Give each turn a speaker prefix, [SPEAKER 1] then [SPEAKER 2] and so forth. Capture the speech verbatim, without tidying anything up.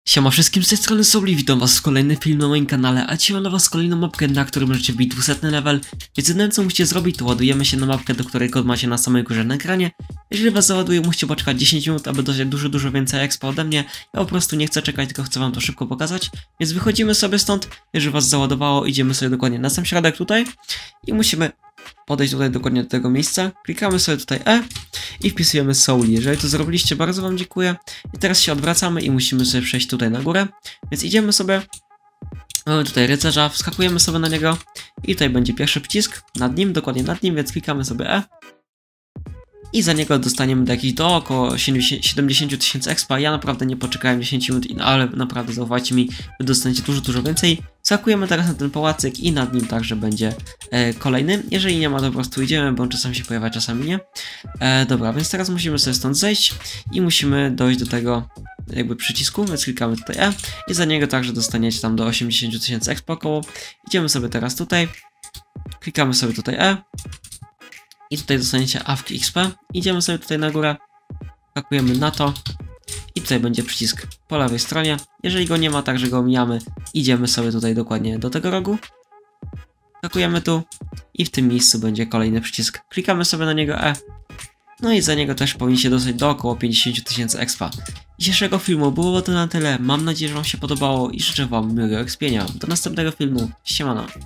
[SPEAKER 1] Siema wszystkim, z tej strony Souli, witam was w kolejnym filmie na moim kanale, a dzisiaj mam dla was kolejną mapkę, na której możecie wbić dwieście level, więc jedyne co musicie zrobić, to ładujemy się na mapkę, do której kod macie na samej górze na ekranie. Jeżeli was załaduje, musicie poczekać dziesięć minut, aby dostać dużo, dużo więcej expa ode mnie. Ja po prostu nie chcę czekać, tylko chcę wam to szybko pokazać, więc wychodzimy sobie stąd. Jeżeli was załadowało, idziemy sobie dokładnie na sam środek tutaj i musimy podejść tutaj dokładnie do tego miejsca, klikamy sobie tutaj E i wpisujemy Souli. Jeżeli to zrobiliście, bardzo wam dziękuję. I teraz się odwracamy i musimy sobie przejść tutaj na górę, więc idziemy sobie, mamy tutaj rycerza, wskakujemy sobie na niego i tutaj będzie pierwszy przycisk, nad nim, dokładnie nad nim, więc klikamy sobie E. I za niego dostaniemy do jakichś do około siedemdziesiąt tysięcy expa. Ja naprawdę nie poczekałem dziesięć minut, ale naprawdę zaufajcie mi, wy dostaniecie dużo, dużo więcej. Skakujemy teraz na ten pałacyk i nad nim także będzie e, kolejny. Jeżeli nie ma, to po prostu idziemy, bo on czasami się pojawia, czasami nie. E, dobra, więc teraz musimy sobie stąd zejść i musimy dojść do tego jakby przycisku, więc klikamy tutaj E i za niego także dostaniecie tam do osiemdziesiąt tysięcy expa około. Idziemy sobie teraz tutaj, klikamy sobie tutaj E. I tutaj dostaniecie awki X P. Idziemy sobie tutaj na górę, skakujemy na to i tutaj będzie przycisk po lewej stronie. Jeżeli go nie ma, także go omijamy. Idziemy sobie tutaj dokładnie do tego rogu. Skakujemy tu i w tym miejscu będzie kolejny przycisk. Klikamy sobie na niego E. No i za niego też powinniście dostać do około pięćdziesiąt tysięcy expa. Dzisiejszego filmu było to na tyle. Mam nadzieję, że wam się podobało i życzę wam miłego ekspienia. Do następnego filmu. Siemano.